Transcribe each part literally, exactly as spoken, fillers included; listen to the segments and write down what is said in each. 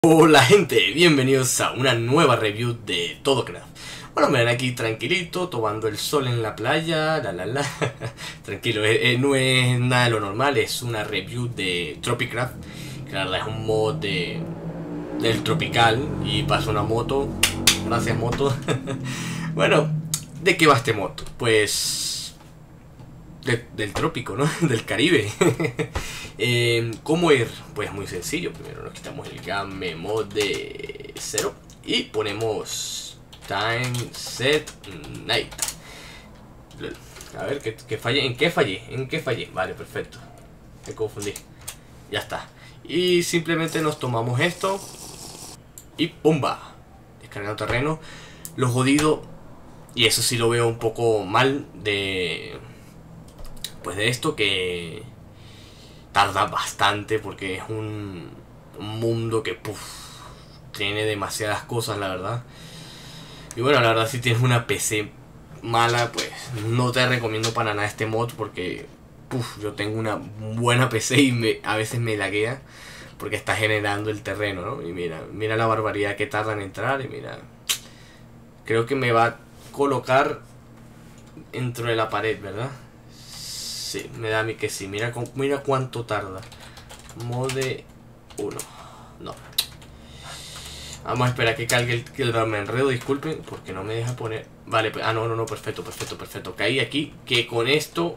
Hola gente, bienvenidos a una nueva review de Todocraft. Bueno, me ven aquí tranquilito, tomando el sol en la playa, la la la. Tranquilo, eh, eh, no es nada de lo normal, es una review de Tropicraft, que la verdad es un mod de, del tropical y pasa una moto. Gracias moto. Bueno, ¿de qué va este mod? Pues... De, del trópico, ¿no? Del Caribe. eh, ¿Cómo ir? Pues muy sencillo. Primero nos quitamos el game mode cero y ponemos time set night. A ver, ¿qué, qué fallé? ¿En qué fallé? ¿En qué fallé? Vale, perfecto. Me confundí. Ya está. Y simplemente nos tomamos esto y ¡pumba! Descargando terreno. Lo jodido, y eso sí lo veo un poco mal de... Pues de esto, que tarda bastante porque es un, un mundo que puff, tiene demasiadas cosas, la verdad. Y bueno, la verdad, si tienes una P C mala, pues no te recomiendo para nada este mod porque puff, yo tengo una buena P C y me, a veces me laguea porque está generando el terreno, ¿no? Y mira, mira la barbaridad que tarda en entrar y mira, creo que me va a colocar dentro de la pared, ¿verdad? Sí, me da a mí que sí. Mira, mira cuánto tarda. Mode uno. No. Vamos a esperar que cargue el, que me enredo, disculpen, porque no me deja poner... Vale, ah, no, no, no, perfecto, perfecto, perfecto. Caí aquí, que con esto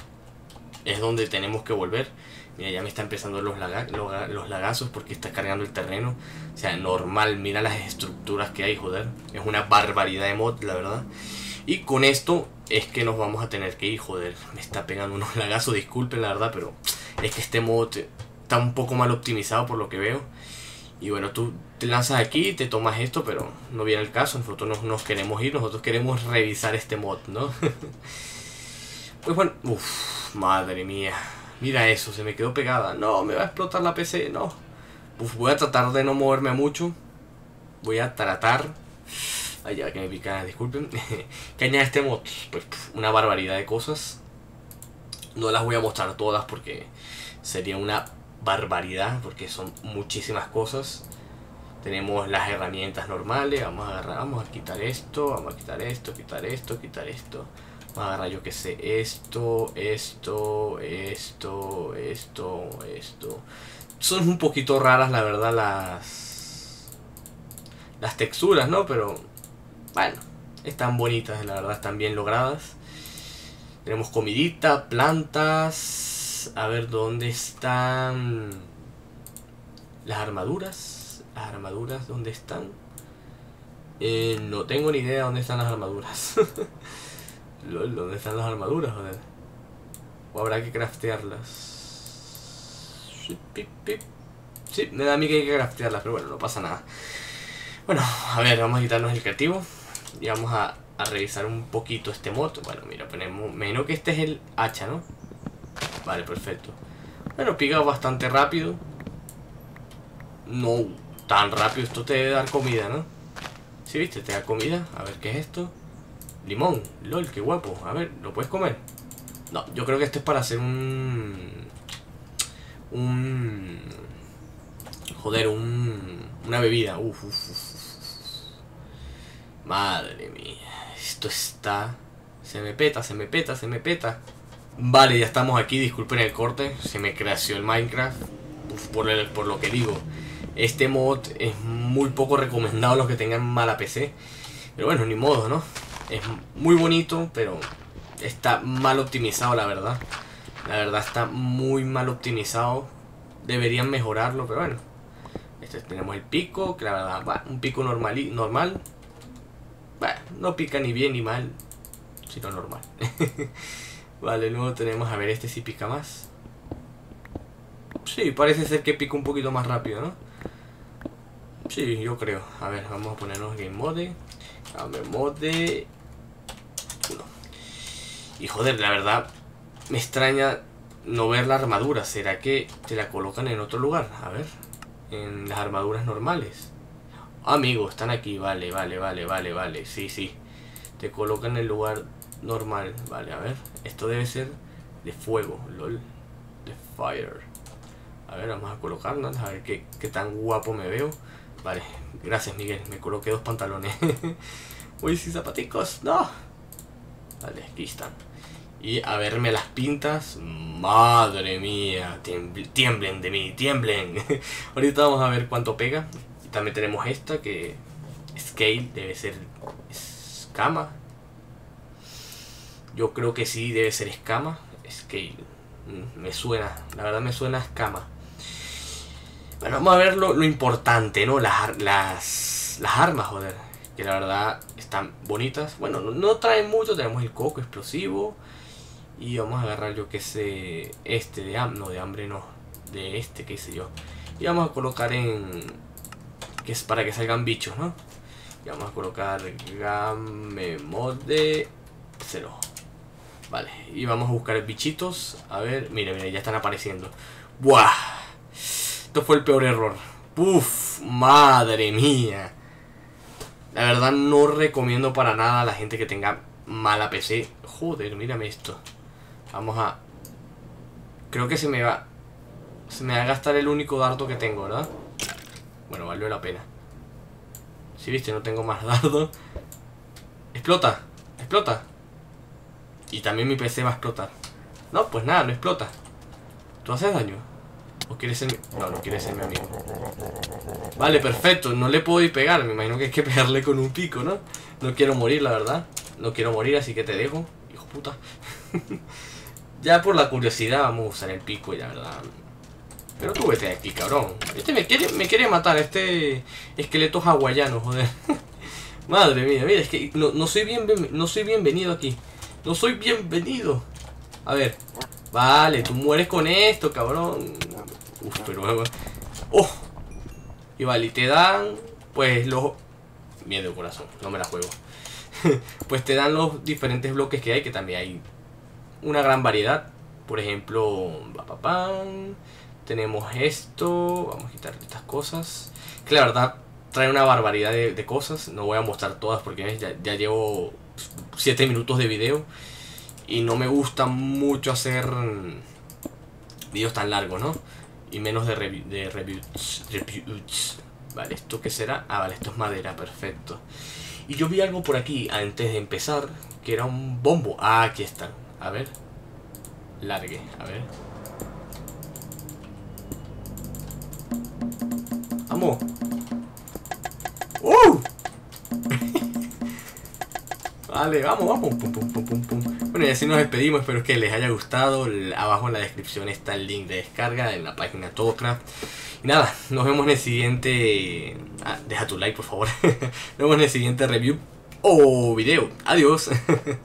es donde tenemos que volver. Mira, ya me está empezando los, laga, los, los lagazos porque está cargando el terreno. O sea, normal, mira las estructuras que hay, joder. Es una barbaridad de mod, la verdad. Y con esto es que nos vamos a tener que ir, joder, me está pegando unos lagazos, disculpen la verdad, pero es que este mod está un poco mal optimizado por lo que veo. Y bueno, tú te lanzas aquí, te tomas esto, pero no viene el caso, nosotros no nos queremos ir, nosotros queremos revisar este mod, ¿no? Pues bueno, uff, madre mía, mira eso, se me quedó pegada, no, me va a explotar la P C, no. Uf, voy a tratar de no moverme mucho, voy a tratar... Ay, ya que me pica, disculpen. Que añade este mod, pues una barbaridad de cosas. No las voy a mostrar todas porque sería una barbaridad, porque son muchísimas cosas. Tenemos las herramientas normales. Vamos a agarrar, vamos a quitar esto, vamos a quitar esto, quitar esto, quitar esto. Vamos a agarrar, yo que sé, esto, esto, esto, esto, esto. Son un poquito raras, la verdad, las las texturas, ¿no? Pero bueno, están bonitas, la verdad, están bien logradas. Tenemos comidita, plantas. A ver, ¿dónde están las armaduras? Las armaduras, ¿dónde están? Eh, no tengo ni idea dónde están las armaduras. Lol, ¿dónde están las armaduras, joder? O habrá que craftearlas. Sí, me da a mí que hay que craftearlas, pero bueno, no pasa nada. Bueno, a ver, vamos a quitarnos el creativo y vamos a, a revisar un poquito este mod. Bueno, mira, ponemos, menos que este es el hacha, ¿no? Vale, perfecto. Bueno, pica bastante rápido. No tan rápido, esto te debe dar comida, ¿no? ¿Sí, viste? Te da comida. A ver, ¿qué es esto? Limón, lol, qué guapo. A ver, ¿lo puedes comer? No, yo creo que esto es para hacer un... Un... Joder, un... Una bebida. Uf, uf, uf. Madre mía, esto está... Se me peta, se me peta, se me peta. Vale, ya estamos aquí, disculpen el corte. Se me creció el Minecraft. Uf, por, el, por lo que digo, este mod es muy poco recomendado a los que tengan mala P C. Pero bueno, ni modo, ¿no? Es muy bonito, pero está mal optimizado, la verdad. La verdad está muy mal optimizado. Deberían mejorarlo, pero bueno. Este, tenemos el pico, que la verdad, va, un pico normal, normal. Bueno, no pica ni bien ni mal, sino normal. Vale, luego tenemos, a ver, este sí pica más. Sí, parece ser que pica un poquito más rápido, ¿no? Sí, yo creo. A ver, vamos a ponernos Game Mode. Game Mode uno. Y joder, la verdad, me extraña no ver la armadura. ¿Será que te la colocan en otro lugar? A ver, en las armaduras normales. Amigos, están aquí, vale, vale, vale, vale, vale, sí, sí. Te colocan en el lugar normal, vale, a ver. Esto debe ser de fuego, lol. De fire. A ver, vamos a colocarnos, a ver qué, qué tan guapo me veo. Vale, gracias Miguel, me coloqué dos pantalones. Uy, sí, zapaticos, no. Vale, aquí están. Y a verme las pintas. Madre mía, tiemblen, tiemblen de mí, tiemblen. Ahorita vamos a ver cuánto pega. Y también tenemos esta que... Scale, debe ser escama. Yo creo que sí, debe ser escama. Scale, me suena, la verdad me suena a escama. Bueno, vamos a ver lo, lo importante, ¿no? Las, las, las armas, joder. Que la verdad están bonitas. Bueno, no, no traen mucho, tenemos el coco explosivo. Y vamos a agarrar yo que sé, este de hambre, no de hambre no, de este, qué sé yo. Y vamos a colocar en, que es para que salgan bichos, ¿no? Y vamos a colocar game mode cero. Vale, y vamos a buscar bichitos. A ver, mire, mire, ya están apareciendo. ¡Buah! Esto fue el peor error. ¡Uf! ¡Madre mía! La verdad no recomiendo para nada a la gente que tenga mala P C. Joder, mírame esto. Vamos a... Creo que se me va... Se me va a gastar el único dardo que tengo, ¿verdad? Bueno, valió la pena. Si viste, no tengo más dardo. ¡Explota! ¡Explota! Y también mi P C va a explotar. No, pues nada, no explota. ¿Tú haces daño? ¿O quieres ser mi... No, no quieres ser mi amigo. Vale, perfecto. No le puedo ir pegar. Me imagino que hay que pegarle con un pico, ¿no? No quiero morir, la verdad. No quiero morir, así que te dejo. Hijo puta. Ya por la curiosidad vamos a usar el pico y la verdad... Pero tú vete de aquí, cabrón. Este me quiere, me quiere matar, este esqueleto hawaiano, joder. Madre mía, mira, es que no, no soy bien, no soy bienvenido aquí. No soy bienvenido. A ver. Vale, tú mueres con esto, cabrón. Uf, pero... ¡Oh! Y vale, y te dan... Pues los... Miedo, corazón, no me la juego. Pues te dan los diferentes bloques que hay, que también hay una gran variedad. Por ejemplo, papapam, tenemos esto. Vamos a quitar estas cosas, que la verdad trae una barbaridad de, de cosas. No voy a mostrar todas porque ya, ya llevo siete minutos de video y no me gusta mucho hacer videos tan largos, ¿no? Y menos de, revi de reviews, reviews. Vale, ¿esto qué será? Ah, vale, esto es madera, perfecto. Y yo vi algo por aquí antes de empezar, que era un bombo. Ah, aquí está. A ver. Largue, a ver. ¡Vamos! ¡Uh! Vale, vamos, vamos. Pum, pum, pum, pum, pum. Bueno, y así nos despedimos. Espero que les haya gustado. Abajo en la descripción está el link de descarga en la página TodoCraft. Y nada, nos vemos en el siguiente... Ah, deja tu like, por favor. Nos vemos en el siguiente review o video. Adiós.